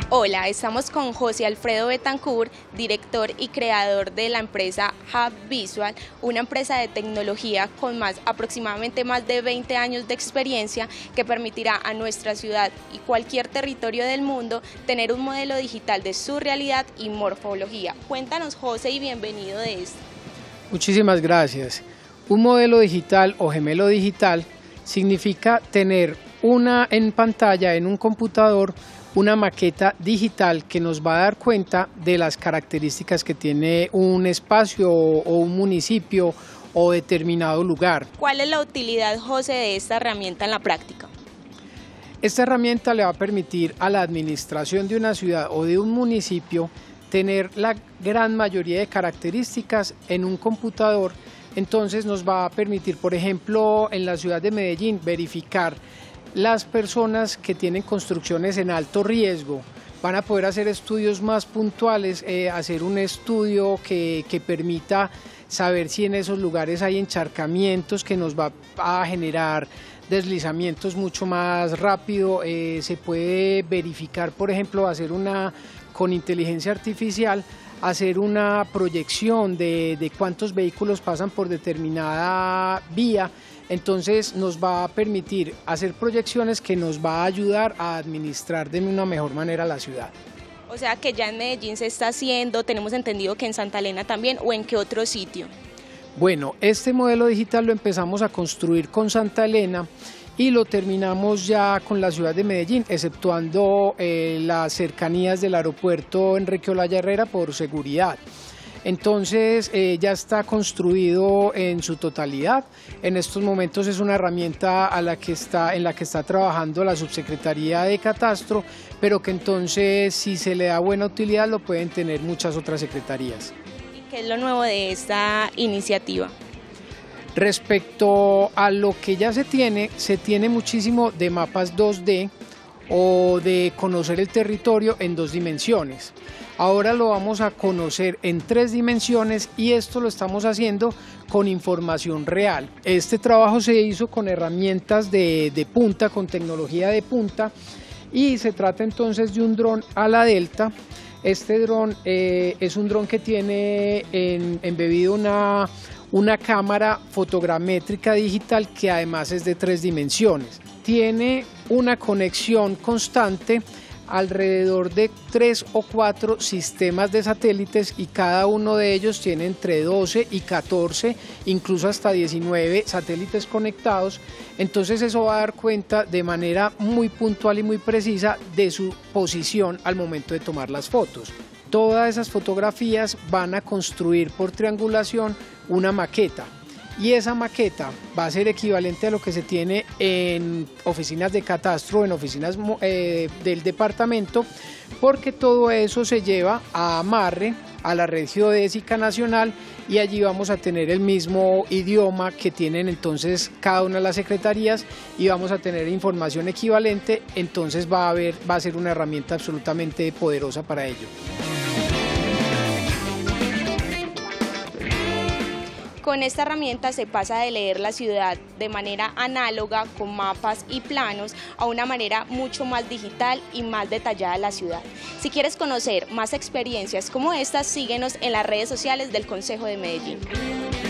Hola, estamos con José Alfredo Betancourt, director y creador de la empresa Hub Visual, una empresa de tecnología con aproximadamente más de 20 años de experiencia que permitirá a nuestra ciudad y cualquier territorio del mundo tener un modelo digital de su realidad y morfología. Cuéntanos, José, y bienvenido de esto. Muchísimas gracias. Un modelo digital o gemelo digital significa tener en pantalla, en un computador, una maqueta digital que nos va a dar cuenta de las características que tiene un espacio o un municipio o determinado lugar. ¿Cuál es la utilidad, José, de esta herramienta en la práctica? Esta herramienta le va a permitir a la administración de una ciudad o de un municipio tener la gran mayoría de características en un computador. Entonces nos va a permitir, por ejemplo, en la ciudad de Medellín, verificar las personas que tienen construcciones en alto riesgo. Van a poder hacer estudios más puntuales, hacer un estudio que permita saber si en esos lugares hay encharcamientos, que nos va a generar deslizamientos mucho más rápido. Se puede verificar, por ejemplo, con inteligencia artificial, hacer una proyección de cuántos vehículos pasan por determinada vía. Entonces nos va a permitir hacer proyecciones que nos va a ayudar a administrar de una mejor manera la ciudad. O sea que ya en Medellín se está haciendo, tenemos entendido que en Santa Elena también, ¿o en qué otro sitio? Bueno, este modelo digital lo empezamos a construir con Santa Elena y lo terminamos ya con la ciudad de Medellín, exceptuando las cercanías del aeropuerto Enrique Olaya Herrera por seguridad. Entonces ya está construido en su totalidad. En estos momentos es una herramienta en la que está trabajando la Subsecretaría de Catastro, pero que entonces, si se le da buena utilidad, lo pueden tener muchas otras secretarías. ¿Y qué es lo nuevo de esta iniciativa? Respecto a lo que ya se tiene muchísimo de mapas 2D o de conocer el territorio en 2 dimensiones. Ahora lo vamos a conocer en 3 dimensiones y esto lo estamos haciendo con información real. Este trabajo se hizo con herramientas de punta, con tecnología de punta, y se trata entonces de un dron ala delta. Este dron es un dron que tiene embebido una cámara fotogramétrica digital que además es de 3 dimensiones. Tiene una conexión constante alrededor de 3 o 4 sistemas de satélites y cada uno de ellos tiene entre 12 y 14, incluso hasta 19 satélites conectados. Entonces eso va a dar cuenta de manera muy puntual y muy precisa de su posición al momento de tomar las fotos. Todas esas fotografías van a construir por triangulación una maqueta. Y esa maqueta va a ser equivalente a lo que se tiene en oficinas de catastro, en oficinas del departamento, porque todo eso se lleva a amarre a la red geodésica nacional y allí vamos a tener el mismo idioma que tienen entonces cada una de las secretarías y vamos a tener información equivalente. Entonces va a ser una herramienta absolutamente poderosa para ello. Con esta herramienta se pasa de leer la ciudad de manera análoga, con mapas y planos, a una manera mucho más digital y más detallada de la ciudad. Si quieres conocer más experiencias como estas, síguenos en las redes sociales del Concejo de Medellín.